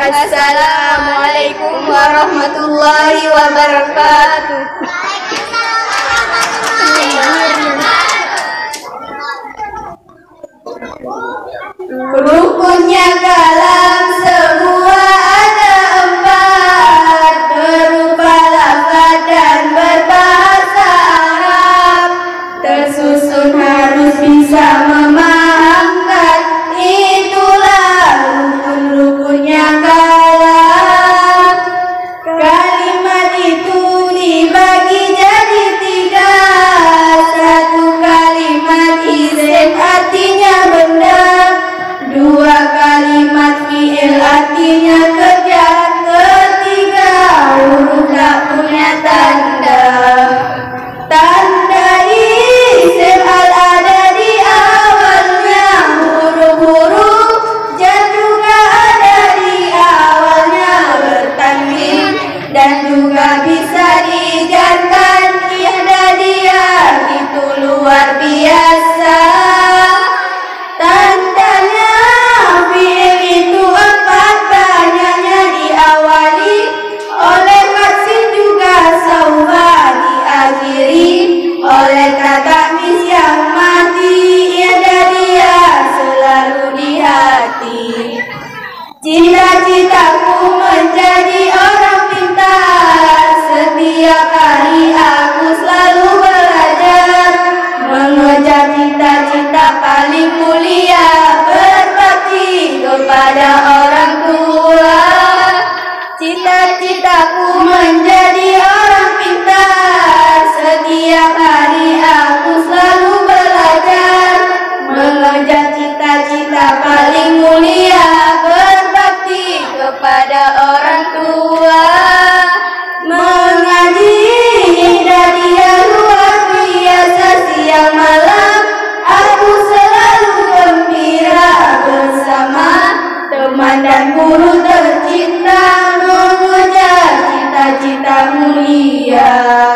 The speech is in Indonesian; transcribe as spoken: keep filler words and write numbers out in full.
Assalamualaikum warahmatullahi wabarakatuh. Rukunnya kalam semua ada empat, berupa lafaz dan berbahasa Arab. Tersusun harus bisa memahamkan, itulah rukun-rukunnya kalam. Kalimat itu dibagi jadi tiga. Satu kalimat isim artinya benda, dua kalimat fi'il artinya kerja, ketiga huruf tak punya tanda. Tanda isim al ada di awalnya, huruf-huruf jar juga ada di awalnya, bertanwin dan juga bisa dijarkan. Ihda dia itu luar biasa. Tandanya fi'il itu empat, banyaknya diawali oleh maksin juga saufa, diakhiri oleh kata mis yang mati. Ihda dia selalu di hati. Cita-citaku menjadi orang pintar, setiap hari aku selalu belajar, mengejar cita-cita paling mulia, berbakti kepada orang tua. Cita-citaku menjadi orang pintar, setiap hari aku selalu belajar, mengejar cita-cita paling mulia, berbakti kepada orang tua. Mengaji indah dia luar biasa, siang malam aku selalu gembira bersama teman dan guru tercinta, mengejar cita-cita mulia.